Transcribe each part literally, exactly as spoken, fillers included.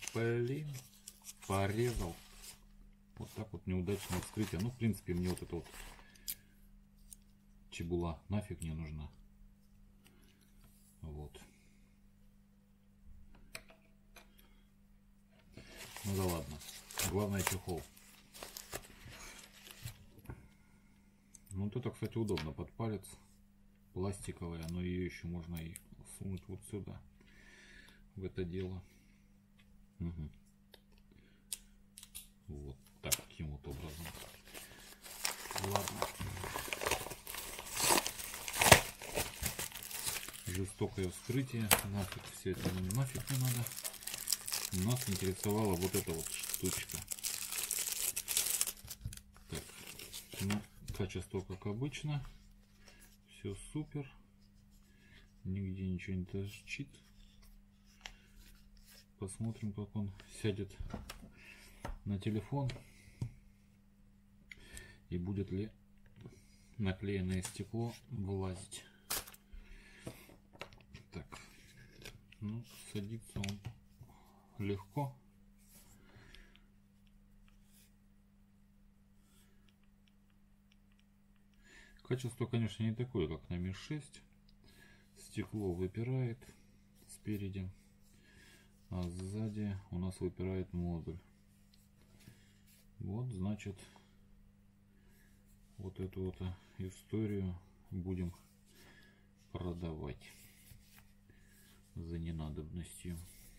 Блин, порезал. Вот так вот неудачное вскрытие. Ну, в принципе, мне вот эта вот чебула нафиг не нужна. Вот. Ну да ладно. Главное чехол. Ну вот это, кстати, удобно под палец. Пластиковая, но ее еще можно и сунуть вот сюда. В это дело. Угу. Вот таким вот образом. Ладно. Жестокое вскрытие. Нафиг все это нафиг не надо. Нас интересовала вот эта вот штучка. Так. Ну, качество как обычно. Все супер. Нигде ничего не торчит. Посмотрим, как он сядет на телефон. И будет ли наклеенное стекло вылазить. Так. Ну, садится он легко. Качество, конечно, не такое, как на Ми шесть. Стекло выпирает спереди, а сзади у нас выпирает модуль. Вот, значит, вот эту вот историю будем продавать за ненадобностью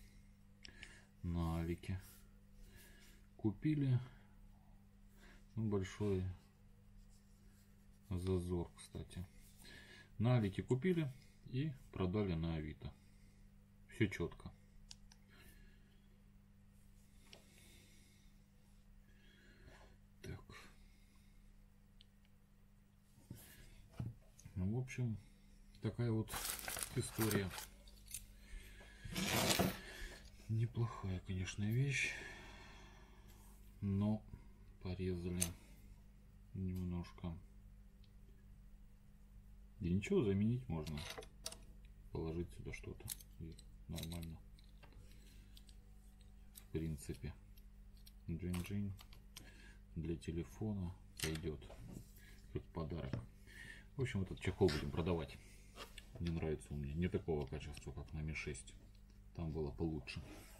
на Алике. Купили. Ну, большой зазор, кстати. На Алике купили и продали на Авито. Все четко. Так. Ну, в общем, такая вот история. Неплохая, конечно, вещь, но порезали немножко. И ничего, заменить можно. Положить сюда что-то и нормально. В принципе. Джин-джин для телефона пойдет как подарок. В общем, этот чехол будем продавать. Не нравится он мне. Не такого качества, как на Ми шесть. Там было получше.